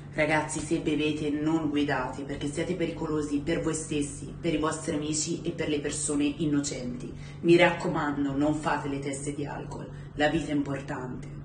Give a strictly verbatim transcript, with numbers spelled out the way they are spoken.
Ragazzi, se bevete non guidate perché siete pericolosi per voi stessi, per i vostri amici e per le persone innocenti. Mi raccomando, non fate le teste di alcol, la vita è importante.